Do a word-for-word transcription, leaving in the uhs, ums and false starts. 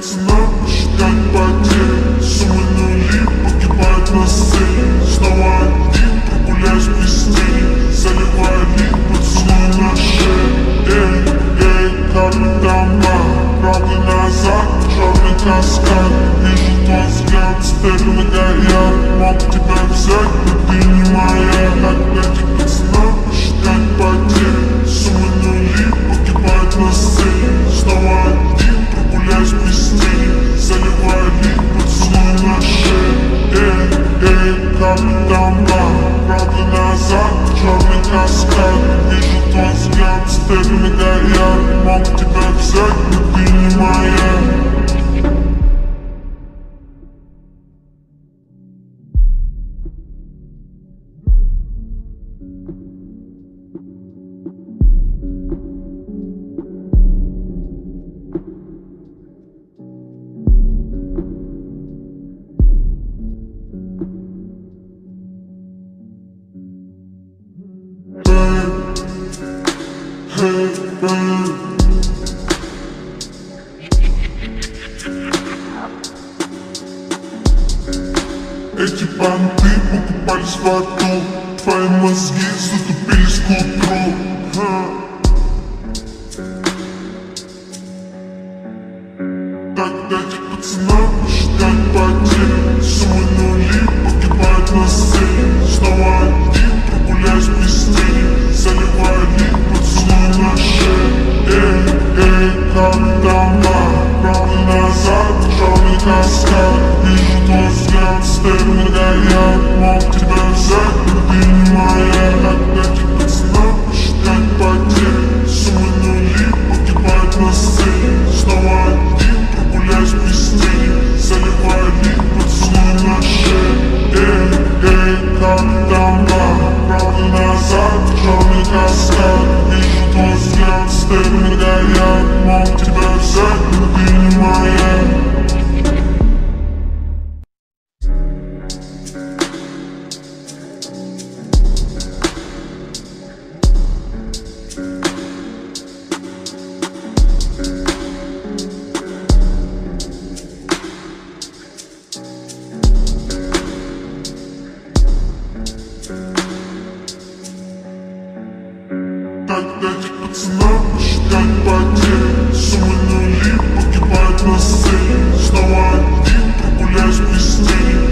пацанам считать потери. Суммы нули погибают на сцене. Снова один, прогуляюсь без тени. Заливаю лик, поцелуй на шее. Эй, эй, камень дома, правда назад, черный каскад. Вижу твой взгляд, стены горят. Мог тебя взять, но ты не моя. Опять пацанам считать потери. Суммы нули погибают на сцене. Снова один, прогуляюсь без тени. Заливаю лик, поцелуй на шее. Эй, эй, камень дома, правда назад, черный каскад. Вижу твой взгляд, стены горят. Мог тебя взять, но ты не моя. Эти банты покупались в аду. Твои мозги затупились к утру. Так дайте пацанам посчитать потери. Суммы нули погибают на сцене. Снова один, прогуляюсь без тени. Заливаю лик, поцелуй на шее. Эй, эй, камень дома, правда назад, черный каскад. Вижу твой взгляд, стены горят. Мог тебя взять, но ты не моя. Опять пацанам посчитать потери. Суммы нули погибают на сцене. Снова один, прогуляюсь без тени. Заливаю лик, поцелуй на шее. Эй, эй, камень дома, правда назад, черный каскад. Вижу твой взгляд, стены горят. Мог тебя взять, но ты не моя. Так дайте пацанам посчитать потери. Суммы нули погибают на сцене. Снова один, прогуляюсь без тени.